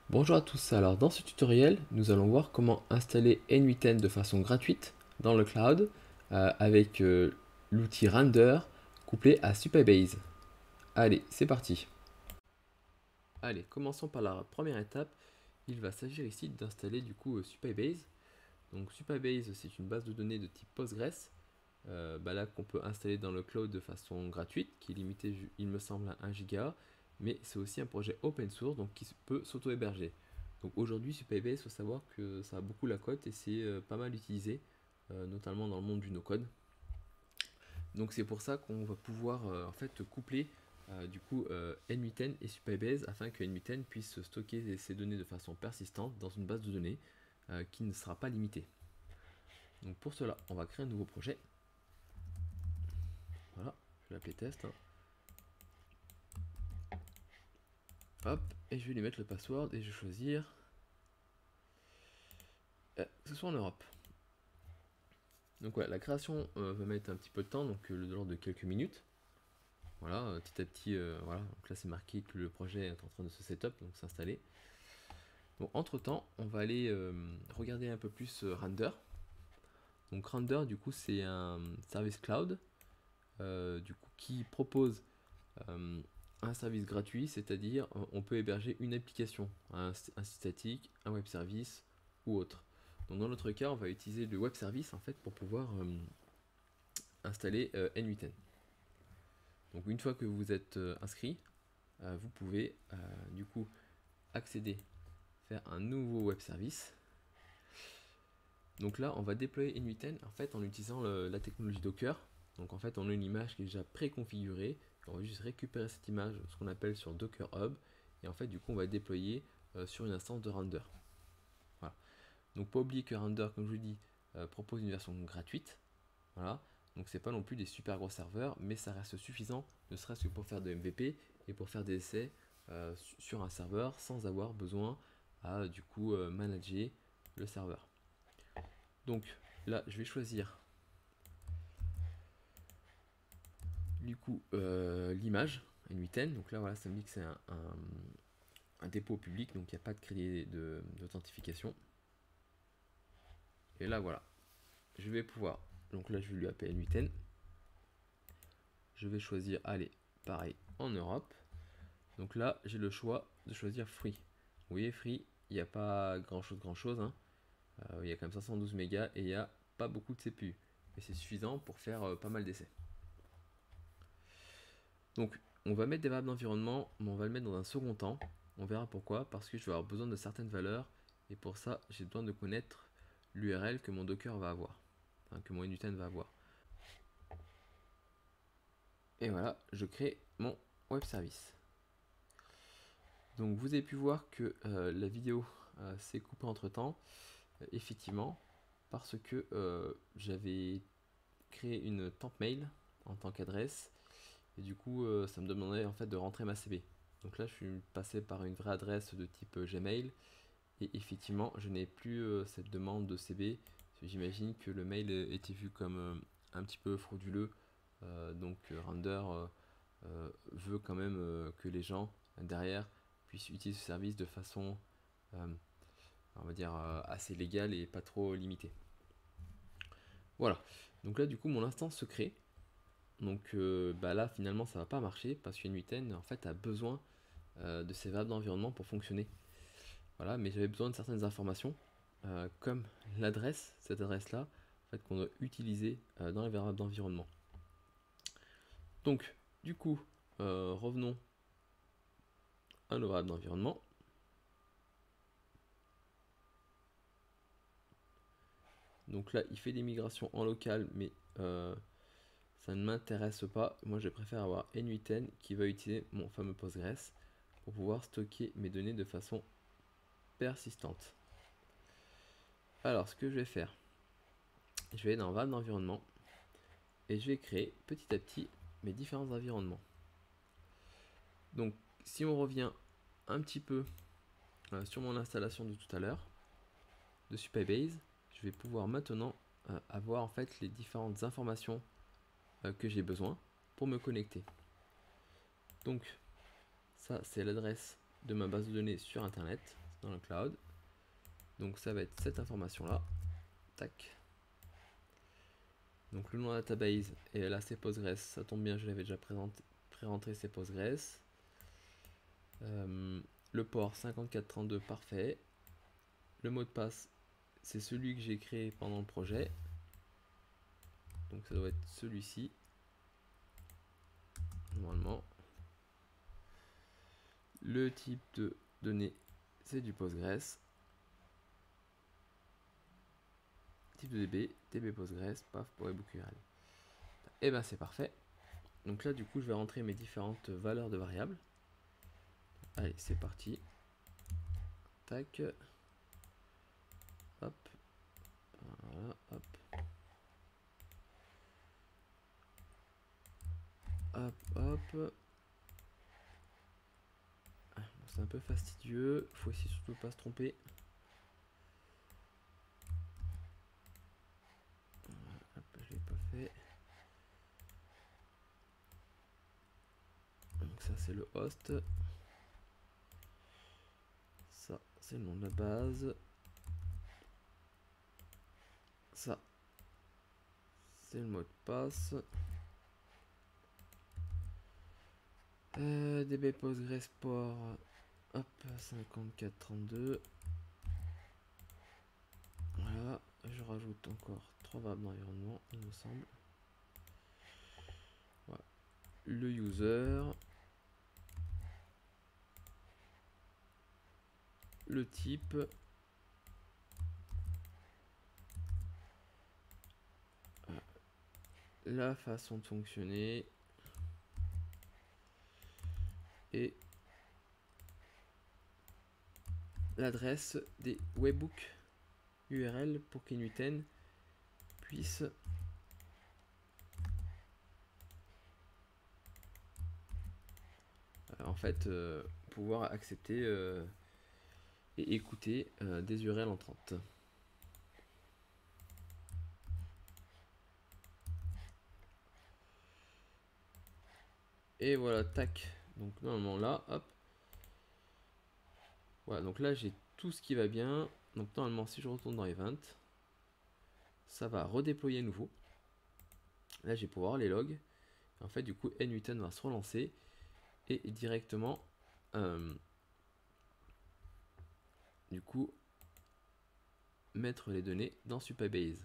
Bonjour à tous, alors dans ce tutoriel, nous allons voir comment installer n8n de façon gratuite dans le cloud avec l'outil Render couplé à Supabase. Allez, c'est parti. Allez, commençons par la première étape. Il va s'agir ici d'installer du coup Supabase. Donc Supabase, c'est une base de données de type Postgres, là qu'on peut installer dans le cloud de façon gratuite, qui est limitée, il me semble, à 1 giga, mais c'est aussi un projet open source, donc qui peut s'auto-héberger. Donc aujourd'hui, Supabase, il faut savoir que ça a beaucoup la cote et c'est pas mal utilisé, notamment dans le monde du no-code. Donc c'est pour ça qu'on va pouvoir en fait coupler n8n et Supabase afin que n8n puisse stocker ses données de façon persistante dans une base de données qui ne sera pas limitée. Donc pour cela, on va créer un nouveau projet. Voilà, je vais l'appeler test, hein. Hop, et je vais lui mettre le password et je vais choisir que ce soit en Europe. Donc voilà, la création va mettre un petit peu de temps, donc de l'ordre de quelques minutes. Voilà, petit à petit, voilà. Donc là c'est marqué que le projet est en train de se setup, donc s'installer. Donc entre temps, on va aller regarder un peu plus Render. Donc Render, du coup, c'est un service cloud, du coup, qui propose un service gratuit, c'est-à-dire on peut héberger une application, un site statique, un web service ou autre. Donc dans notre cas, on va utiliser le web service en fait pour pouvoir installer n8n. Donc une fois que vous êtes inscrit, vous pouvez du coup accéder, faire un nouveau web service. Donc là, on va déployer n8n en fait en utilisant la technologie Docker. Donc en fait, on a une image qui est déjà préconfigurée. On va juste récupérer cette image, ce qu'on appelle sur Docker Hub, et en fait, du coup, on va déployer sur une instance de Render. Voilà. Donc pas oublier que Render, comme je vous dis, propose une version gratuite. Voilà. Donc c'est pas non plus des super gros serveurs, mais ça reste suffisant, ne serait-ce que pour faire de MVP et pour faire des essais sur un serveur sans avoir besoin à du coup manager le serveur. Donc là, je vais choisir du coup l'image n8n. Donc là, voilà, ça me dit que c'est un dépôt public, donc il n'y a pas de crédit d'authentification. Et là, voilà, je vais pouvoir. Donc là, je vais lui appeler n8n. Je vais choisir, allez, pareil, en Europe. Donc là, j'ai le choix de choisir Free. Vous voyez, Free, il n'y a pas grand-chose, hein. Il y a quand même 512 mégas et il n'y a pas beaucoup de CPU. Mais c'est suffisant pour faire pas mal d'essais. Donc, on va mettre des variables d'environnement, mais on va le mettre dans un second temps. On verra pourquoi, parce que je vais avoir besoin de certaines valeurs. Et pour ça, j'ai besoin de connaître l'URL que mon Docker va avoir. Enfin, que mon n8n va avoir. Et voilà, je crée mon web service. Donc vous avez pu voir que la vidéo s'est coupée entre temps, effectivement, parce que j'avais créé une temp mail en tant qu'adresse, et du coup ça me demandait en fait de rentrer ma CB. Donc là je suis passé par une vraie adresse de type Gmail, et effectivement je n'ai plus cette demande de CB, j'imagine que le mail était vu comme un petit peu frauduleux, donc Render veut quand même que les gens derrière puissent utiliser ce service de façon on va dire assez légale et pas trop limitée. Voilà, donc là du coup mon instance se crée. Donc là finalement ça va pas marcher parce qu'une 8N en fait a besoin de ces variables d'environnement pour fonctionner. Voilà, mais j'avais besoin de certaines informations comme l'adresse, cette adresse là en fait, qu'on doit utiliser dans les variables d'environnement. Donc du coup revenons à nos variables d'environnement. Donc là, il fait des migrations en local, mais ça ne m'intéresse pas. Moi, je préfère avoir n8n qui va utiliser mon fameux Postgres pour pouvoir stocker mes données de façon persistante. Alors, ce que je vais faire, je vais aller dans Variable d'environnement et je vais créer petit à petit mes différents environnements. Donc, si on revient un petit peu sur mon installation de tout à l'heure de Supabase, je vais pouvoir maintenant avoir en fait les différentes informations que j'ai besoin pour me connecter. Donc ça c'est l'adresse de ma base de données sur internet, dans le cloud. Donc ça va être cette information là. Tac. Donc le nom de la database, et là c'est Postgres, ça tombe bien, je l'avais déjà pré-rentré, c'est Postgres. Le port 5432, parfait. Le mot de passe, c'est celui que j'ai créé pendant le projet. Donc ça doit être celui-ci, normalement. Le type de données, c'est du Postgres. Type de DB, DB Postgres, paf, pour webhook URL. Et ben c'est parfait. Donc là du coup je vais rentrer mes différentes valeurs de variables. Allez, c'est parti. Tac. Hop. Voilà, hop. Hop, hop. Ah, bon, c'est un peu fastidieux. Faut essayer surtout pas se tromper. Hop, je l'ai pas fait. Donc ça c'est le host. Ça c'est le nom de la base. Ça c'est le mot de passe. DB Postgres port. Hop, 5432. Voilà, je rajoute encore 3 variables d'environnement, il me semble. Voilà. Le user. Le type. La façon de fonctionner. Et l'adresse des webhooks URL pour qu'N8N puisse en fait pouvoir accepter et écouter des URL entrantes. Et voilà, tac. Donc normalement là, hop. Voilà, donc là j'ai tout ce qui va bien. Donc normalement si je retourne dans Event, ça va redéployer à nouveau. Là j'ai pouvoir les logs. En fait du coup N8N va se relancer et directement du coup mettre les données dans Supabase.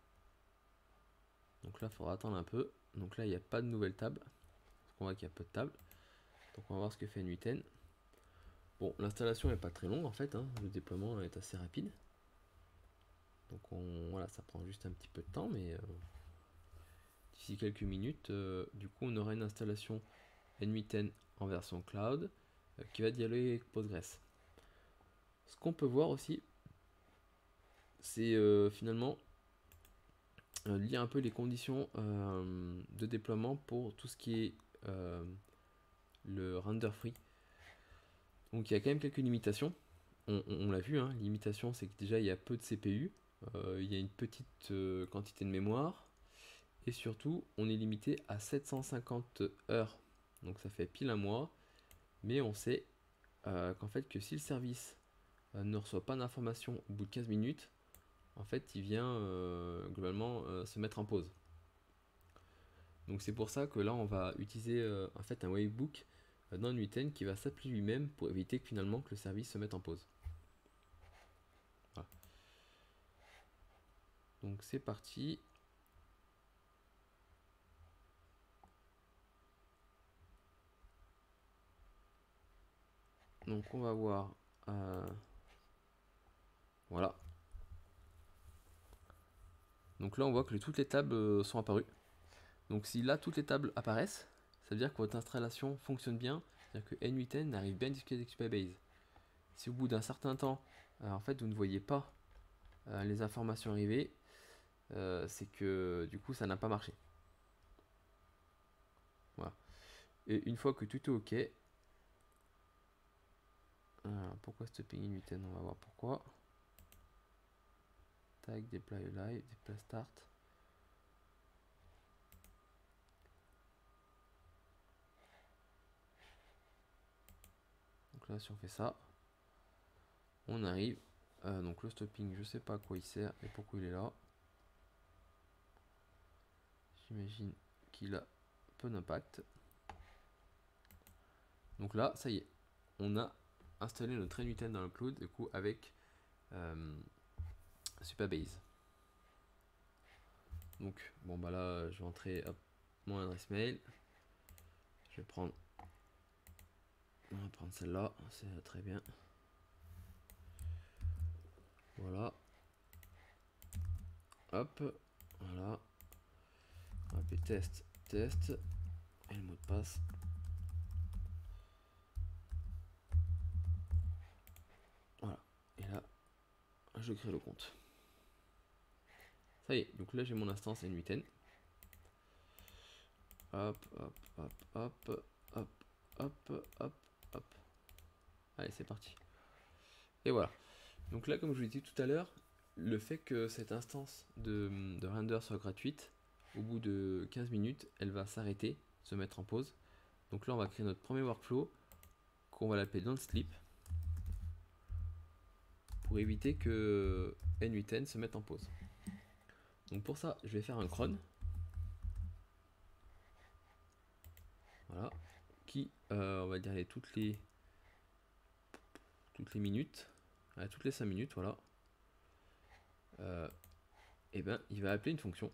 Donc là il faudra attendre un peu. Donc là il n'y a pas de nouvelle table. On voit qu'il y a peu de tables. Donc on va voir ce que fait N8N. Bon, l'installation n'est pas très longue en fait, hein. Le déploiement est assez rapide. Donc voilà, ça prend juste un petit peu de temps, mais d'ici quelques minutes, du coup on aura une installation N8N en version cloud qui va dialoguer avec Postgres. Ce qu'on peut voir aussi, c'est finalement lire un peu les conditions de déploiement pour tout ce qui est le render free. Donc il y a quand même quelques limitations. On l'a vu, hein, limitation c'est que déjà il y a peu de CPU, il y a une petite quantité de mémoire, et surtout on est limité à 750 heures, donc ça fait pile un mois, mais on sait qu'en fait que si le service ne reçoit pas d'information au bout de 15 minutes, en fait il vient globalement se mettre en pause. Donc c'est pour ça que là on va utiliser en fait un webhook dans N8N qui va s'appeler lui-même pour éviter que finalement que le service se mette en pause. Voilà. Donc c'est parti. Donc on va voir. Voilà. Donc là on voit que toutes les tables sont apparues. Donc si là toutes les tables apparaissent, ça veut dire que votre installation fonctionne bien. C'est-à-dire que N8N arrive bien à discuter avec Supabase. Si au bout d'un certain temps, en fait vous ne voyez pas les informations arriver, c'est que du coup ça n'a pas marché. Voilà. Et une fois que tout est ok, pourquoi stopping N8N? On va voir pourquoi. Tag, deploy live, deploy start. Donc là si on fait ça, on arrive. Donc le stopping, je sais pas à quoi il sert et pourquoi il est là. J'imagine qu'il a peu d'impact. Donc là, ça y est, on a installé notre N8N dans le cloud, du coup avec Supabase. Donc bon bah là, je vais entrer mon adresse mail. Je vais prendre, on va prendre celle-là, c'est très bien. Voilà. Hop, voilà. On va appeler test, test, et le mot de passe. Voilà. Et là, je crée le compte. Ça y est, donc là j'ai mon instance N8N. Hop, hop, hop, hop, hop, hop, hop, hop. Allez, c'est parti. Et voilà. Donc là, comme je vous l'ai dit tout à l'heure, le fait que cette instance de render soit gratuite, au bout de 15 minutes, elle va s'arrêter, se mettre en pause. Donc là, on va créer notre premier workflow, qu'on va l'appeler Don't Sleep, pour éviter que N8N se mette en pause. Donc pour ça, je vais faire un cron. Voilà. Qui, on va dire, toutes les minutes, toutes les 5 minutes, voilà. Et ben, il va appeler une fonction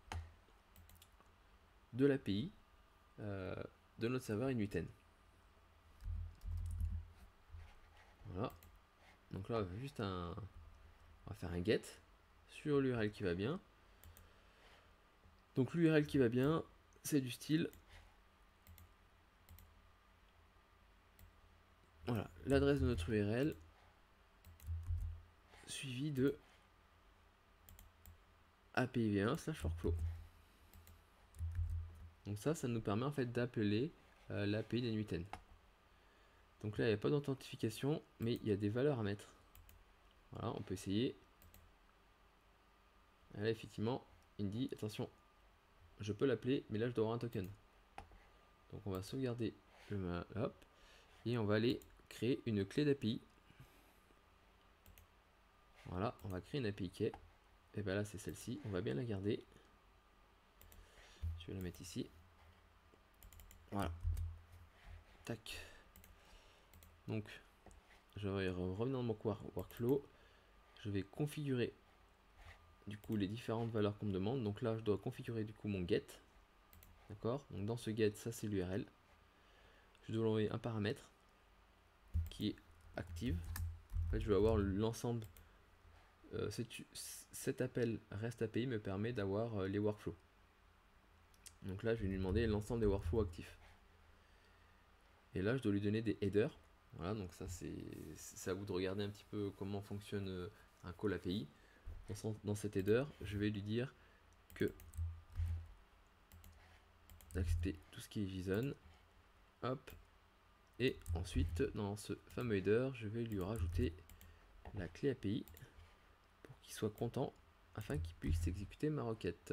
de l'API de notre serveur N8N. Voilà. Donc là, on va juste on va faire un get sur l'URL qui va bien. Donc l'URL qui va bien, c'est du style. Voilà, l'adresse de notre URL suivi de APIv1/workflow. Donc ça nous permet en fait d'appeler l'API d'N8N. Donc là, il n'y a pas d'authentification, mais il y a des valeurs à mettre. Voilà, on peut essayer. Là, effectivement, il me dit, attention, je peux l'appeler, mais là, je dois avoir un token. Donc on va sauvegarder hop, et on va aller créer une clé d'API. Voilà, on va créer une API key. Et bien là, c'est celle-ci. On va bien la garder. Je vais la mettre ici. Voilà. Tac. Donc, je vais revenir dans mon workflow. Je vais configurer du coup les différentes valeurs qu'on me demande. Donc là, je dois configurer du coup mon get. D'accord. Donc dans ce get, ça c'est l'URL. Je dois envoyer un paramètre qui est active. En fait, je vais avoir l'ensemble. Cet appel REST API me permet d'avoir les workflows. Donc là, je vais lui demander l'ensemble des workflows actifs. Et là, je dois lui donner des headers. Voilà, donc ça, c'est à vous de regarder un petit peu comment fonctionne un call API. Dans cet header, je vais lui dire que d'accepter tout ce qui est JSON. Hop. Et ensuite, dans ce fameux header, je vais lui rajouter la clé API pour qu'il soit content afin qu'il puisse exécuter ma requête.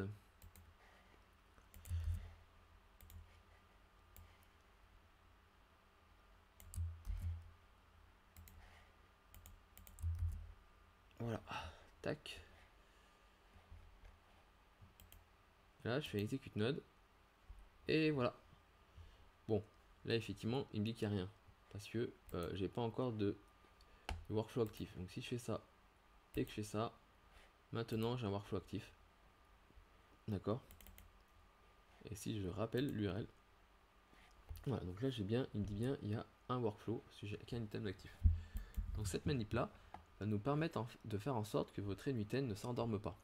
Voilà, tac. Là, je fais execute node. Et voilà. Bon, là, effectivement, il me dit qu'il n'y a rien. Parce que j'ai pas encore de workflow actif. Donc, si je fais ça et que je fais ça, maintenant, j'ai un workflow actif. D'accord. Et si je rappelle l'URL, voilà, donc là, j'ai bien, il me dit bien, il y a un workflow, sujet avec un item actif. Donc, cette manip là va nous permettre de faire en sorte que votre N8N ne s'endorme pas.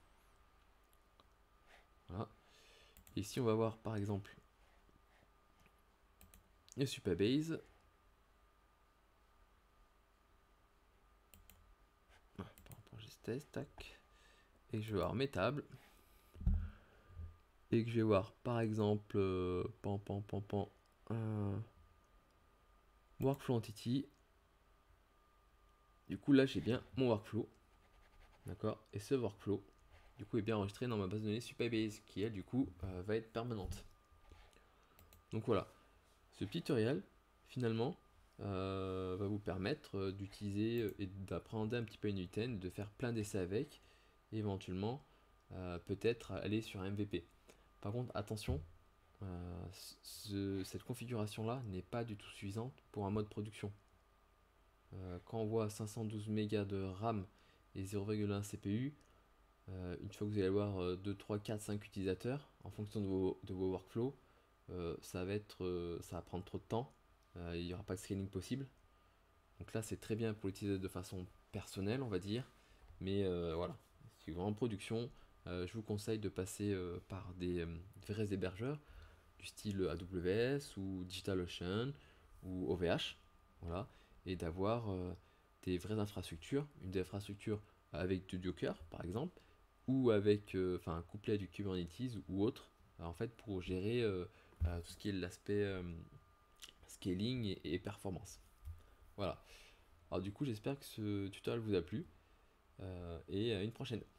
Voilà. Et si on va voir par exemple le Supabase, test, tac, et je vais voir mes tables, et que je vais voir par exemple workflow entity. Du coup là j'ai bien mon workflow, d'accord, et ce workflow du coup est bien enregistré dans ma base de données Supabase qui elle du coup va être permanente. Donc voilà, ce petit tutoriel finalement va vous permettre d'utiliser et d'apprendre un petit peu une UTN, de faire plein d'essais avec, et éventuellement peut-être aller sur un MVP. Par contre, attention, cette configuration là n'est pas du tout suffisante pour un mode production. Quand on voit 512 mégas de RAM et 0,1 CPU, une fois que vous allez avoir 2, 3, 4, 5 utilisateurs, en fonction de vos workflows, ça va prendre trop de temps, il n'y aura pas de scaling possible. Donc là, c'est très bien pour l'utiliser de façon personnelle, on va dire, mais voilà, si vous êtes en production, je vous conseille de passer par des vrais hébergeurs du style AWS ou DigitalOcean ou OVH, voilà, et d'avoir des vraies infrastructures, une des infrastructures avec du Docker par exemple, ou avec, enfin, couplé à du Kubernetes ou autre, en fait, pour gérer tout ce qui est l'aspect scaling et performance. Voilà. Alors du coup, j'espère que ce tutoriel vous a plu et à une prochaine.